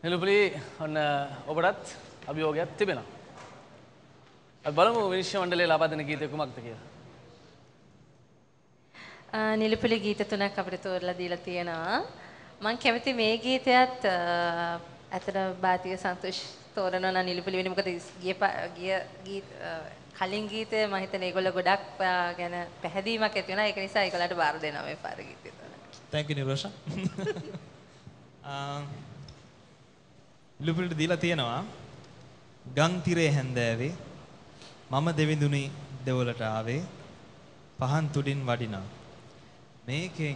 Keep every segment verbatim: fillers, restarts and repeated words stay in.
Nilupuli ඔන්න ඔබටත් අභියෝගයක් තිබෙනවා. අපි බලමු විනිශ්චය මණ්ඩලයේ ලබා දෙන ගීතය කුමක්ද කියලා. නිලුපුලි ගීත තුනක් අපිට තෝරලා දීලා තියෙනවා. මම කැමති මේ ගීතයත් අතන බාතිය සන්තෝෂ් තෝරනවා නම් නිලුපුලි වෙන්නේ මොකද ගිය ගිය ගීත කලින් ගීතය මම හිතන්නේ ඒගොල්ලෝ ගොඩක් ගැන පැහැදීමක් ඇති වෙනවා. ඒක නිසා ඒගොල්ලන්ට බාර දෙනවා මේ පාර ගීතය. Thank you Nirosha. නිලුපුලිට දීලා තියෙනවා ගම් තිරේ හැන්දෑවේ මම දෙවිඳුනි දෙවලට ආවේ පහන් තුඩින් වඩිනා මේකෙන්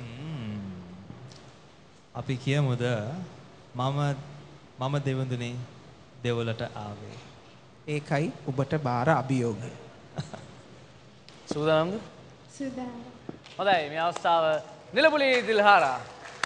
අපි කියමුද මම මම දෙවිඳුනි දෙවලට ආවේ ඒකයි ඔබට බාර අභියෝගය. සූදානම්ද? සූදානම්. හොඳයි මේ අවස්ථාව නිලුපුලි දිල්හාරා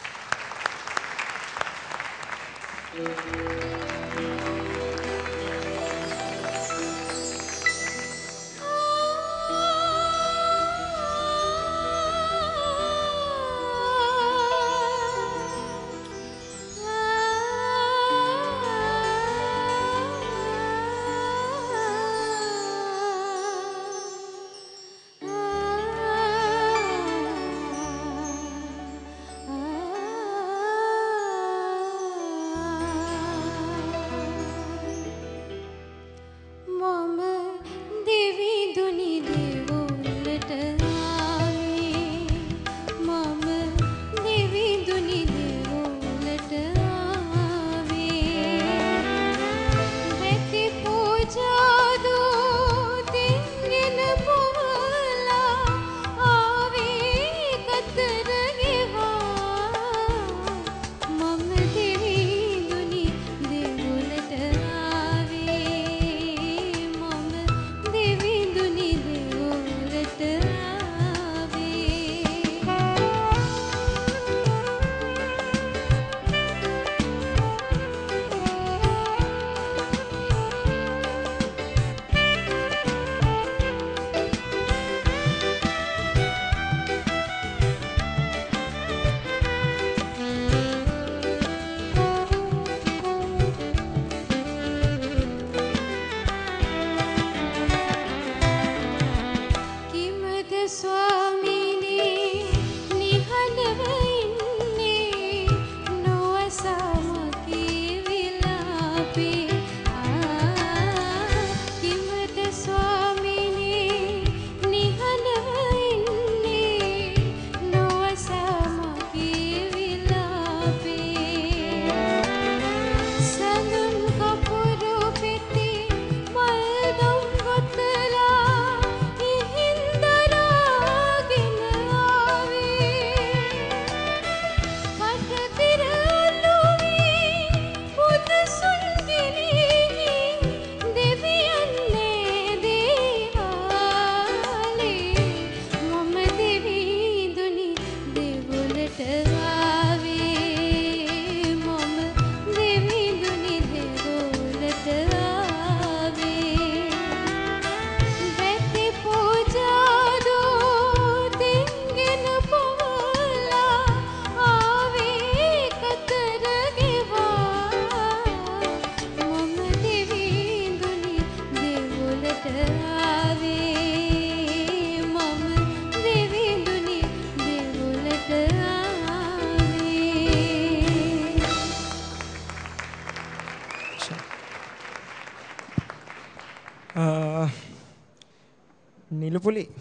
නිලුපුලි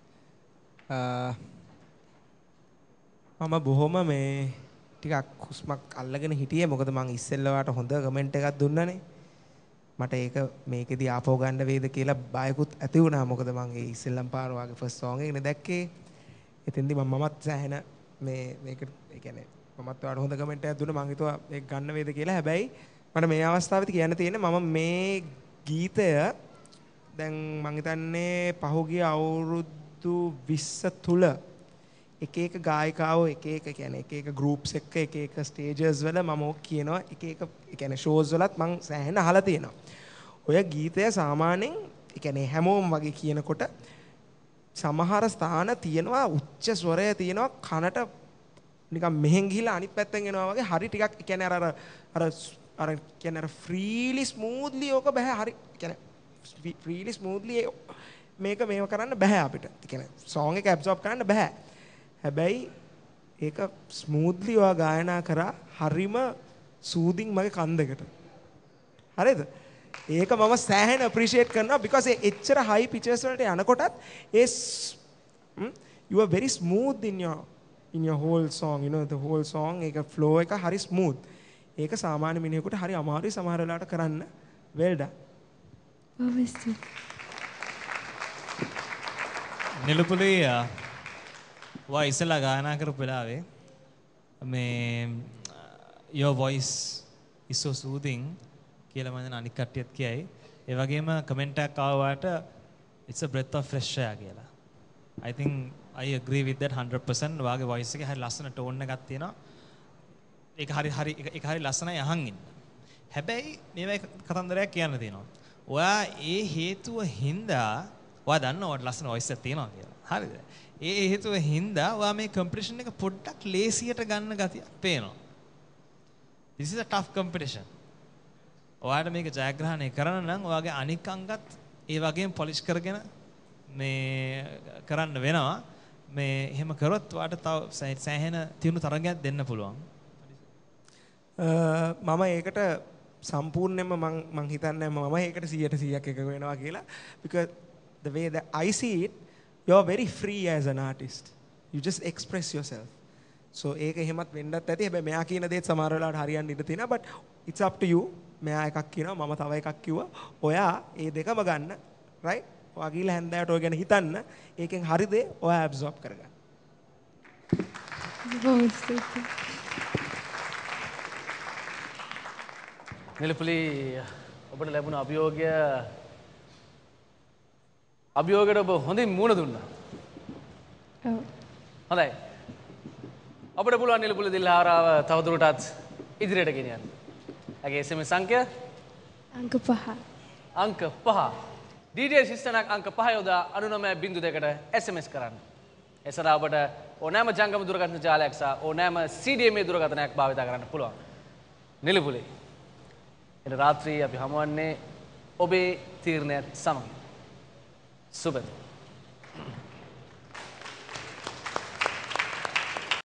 මම බොහොම මේ ටිකක් හුස්මක් අල්ලගෙන හිටියේ මොකද මං ඉස්සෙල්ලාට හොඳ කමෙන්ට් එකක් දුන්නානේ මට ඒක මේකෙදි ආපහු ගන්න වේද කියලා බයකුත් ඇති වුණා මොකද මං ඒ ඉස්සෙල්ලම් පාර වාගේ ෆස්ට් සෝං එකනේ දැක්කේ එතෙන්දි මම මමත් සෑහෙන මේ මේක ඒ කියන්නේ මමත් ඔයාලට හොඳ කමෙන්ට් එකක් දුන්නා මං හිතුවා ඒක ගන්න වේද කියලා හැබැයි මට මේ අවස්ථාවේදී කියන්න තියෙන්නේ මම මේ ගීතය දැන් මං හිතන්නේ පහුගිය අවුරුදු විස්ස තුල එක එක ගායිකාවෝ එක එක කියන්නේ එක එක ගෲප්ස් එක්ක එක එක ස්ටේජස් වල මම ඕක කියනවා එක එක ඒ කියන්නේ ෂෝස් වලත් මං සෑහෙන අහලා තියෙනවා. ඔය ගීතය සාමාන්‍යයෙන් ඒ කියන්නේ හැමෝම වගේ කියනකොට සමහර ස්ථාන තියෙනවා උච්ච ස්වරය තියෙනවා කනට නිකන් මෙහෙන් ගිහිලා අනිත් පැත්තෙන් එනවා වගේ හරි ටිකක් ඒ කියන්නේ අර අර අර කියන්නේ අර ෆ්‍රීලි ස්මූත්ලි ඕක බෑ හරි කියන්නේ ෆ්‍රීලි ස්මූත්ලි මේක මේව කරන්න බෑ අපිට. ඒ කියන්නේ සෝං එක ඇබ්සෝබ් කරන්න බෑ. හැබැයි ඒක ස්මූත්ලි ඔයා ගායනා කරා හරිම සූදින් මගේ කන් දෙකට. හරිද? ඒක මම සෑහෙන අප්‍රීෂিয়েට් කරනවා because ඒ එච්චර high pitches වලට යනකොටත් ඒ you are very smooth in your in your whole song, you know, the whole song ඒක flow එක හරි smooth. ඒක සාමාන්‍ය මිනිහෙකුට හරි අමාරුයි සමහර වෙලාවට කරන්න. well done. Obviously. නිලුපුලි වා ඉස්සලා ගායනා කරපු වෙලාවේ මේ your voice is so soothing කියලා මම දැන් අනික් කට්ටියත් කියයි. ඒ වගේම කමෙන්ට් එකක් ආවට it's a breath of fresh air කියලා. I think I agree with that one hundred percent. වාගේ voice එකේ හරි ලස්සන tone එකක් තියෙනවා. ඒක හරි හරි ඒක හරි ලස්සනයි අහන් ඉන්න. හැබැයි මේවයි කතන්දරයක් කියන්න තියෙනවා. ඔයා ඒ හේතුව හින්දා ඔයා දන්නවා ඔයාට ලස්සන voice එකක් තියෙනවා කියලා. හරිද? ඒ හේතුව හින්දා ඔයා මේ competition එක පොඩ්ඩක් ලේසියට ගන්න ගතියක් පේනවා. This is a tough competition. ඔයාට මේක ජයග්‍රහණය කරන්න නම් ඔයාගේ අනික් අංගත් ඒ වගේම polish කරගෙන මේ කරන්න වෙනවා. මේ එහෙම කරොත් ඔයාට තව සෑහෙන තියුණු තරගයක් දෙන්න පුළුවන්. මම ඒකට සම්පූර්ණයෙන්ම මම මං හිතන්නේ මම ඒකට සීයට සීයක් එකක වෙනවා කියලා because the way that I see it you are very free as an artist. You just express yourself. So ඒක එහෙමත් වෙන්නත් ඇති. හැබැයි මෙයා කියන දේත් සමහර වෙලාවට හරියන්න ඉඩ තියෙනවා but it's up to you. මෙයා එකක් කියනවා මම තව එකක් කිව්වා. ඔයා ඒ දෙකම ගන්න right? ඔයා ගිහලා හැන්දෑවට ඔය ගැන හිතන්න. ඒකෙන් හරි දේ ඔයා absorb කරගන්න. නිලුපුලි ඔබට ලැබුණ අභියෝගය අභියෝගයට ඔබ හොඳින් මුහුණ දුන්නා. ඔව්. හොඳයි. අපිට පුළුවන් නිලුපුලි දිල්හාරාව තවදුරටත් ඉදිරියට ගෙනියන්න. ඇගේ එස් එම් එස් සංඛ්‍ය අංක පහ. අංක පහ. ඩී ඩී එස් සිස්ටමක් අංක පහ යොදා අනූනමය බිංදුව දෙකට එස් එම් එස් කරන්න. ඒ සඳහා ඔබට ඕනෑම ජංගම දුරකථන ජාලයක් සහ ඕනෑම සී ඩී එම් ඒ දුරකථනයක් භාවිත කරන්න පුළුවන්. නිලුපුලි. එන රාත්‍රී අපි හමුවන්නේ ඔබේ තීරණයත් සමග. සුබ